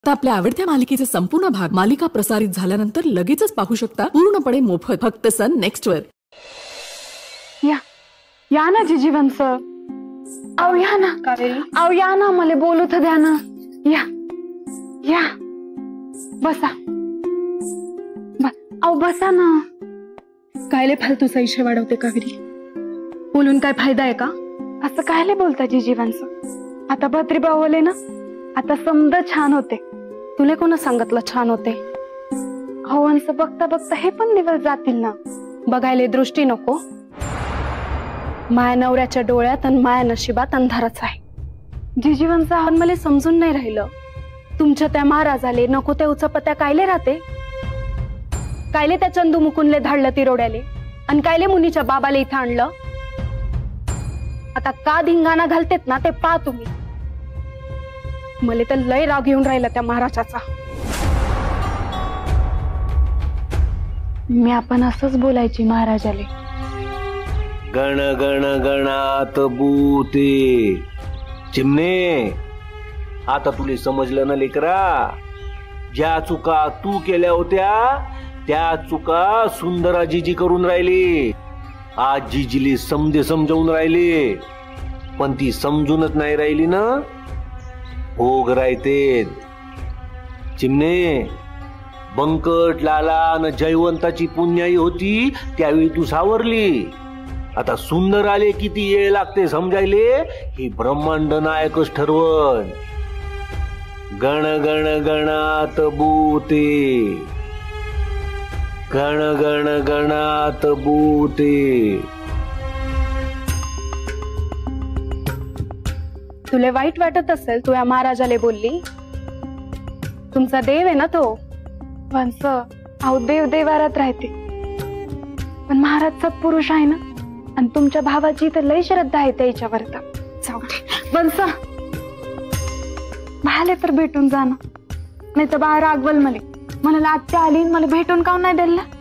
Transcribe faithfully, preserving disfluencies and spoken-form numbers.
तर आपल्या आवडत्या मालिकेचे संपूर्ण भाग मालिका प्रसारित झाल्यानंतर लगेचच पाहू शकता पूर्णपणे मोफत फक्त सन नेक्स्ट वर। या या ना जीजीवन सर, आओ या ना कावेरी, आओ या ना, मला बोलू तर द्या ना। या या बसा, आओ बसा ना। कायले फालतूचा इशे वाढवते कावेरी, बोलून काय फायदा आहे का? असं कायले बोलता जीजीवन सर? आता भत्री भावले ना, आता समज छान होते। तुले कोण सांगितलं छान होते? हवंस बघता बघता हे पण दिवस जातील ना। बघायला दृष्टी नको? माया नवऱ्याच्या डोळ्यात आणि माया नशिबात अंधारच आहे। जीजीवनचा हन मला समजून नाही राहिलं। तुमच्या त्या महाराजाले नको त्या उचपत्या कायले राहते? कायले त्या चंदू मुकुंदले धाडलं तिरोड्याले आणि कायले मुनीच्या बाबाले इथं आणलं? आता का धिंगाणा घालतेत ना ते पा तुम्ही। मला तर लय राग येऊन राहिला त्या महाराजाचा। मी आपण असंच बोलायची महाराजाले। गण गण गणात भूते। चिमणे, आता तुले समजलं ना लेकरा? ज्या चुका तू केल्या होत्या त्या चुका सुंदरा जीजी करून राहिली। आज जीजीली समजे समजावून राहिले, पण ती समजूनच नाही राहिली ना। भोग राहते चिमणे। बंकट लाला न जयवंताची पुण्याई होती त्यावेळी तू सावरली। आता सुंदर आले किती वेळ लागते समजायले ही ब्रह्मांड नायकच ठरवण। गण गण गणात भूते, गण गण गणात भूते। तुले वाईट वाटत असेल तू या महाराजाले बोलली? तुमचा देव आहे ना तो। वंस अहो देव देवारात राहते, पण महाराज सत्पुरुष आहे ना, आणि तुमच्या भावाची तर लय श्रद्धा आहे त्याच्यावर। जाऊ दे वंस, भाले तर भेटून जा ना, नाही तर बाहेर रागवल मले। मला आत्या आली मला भेटून का नाही दिला?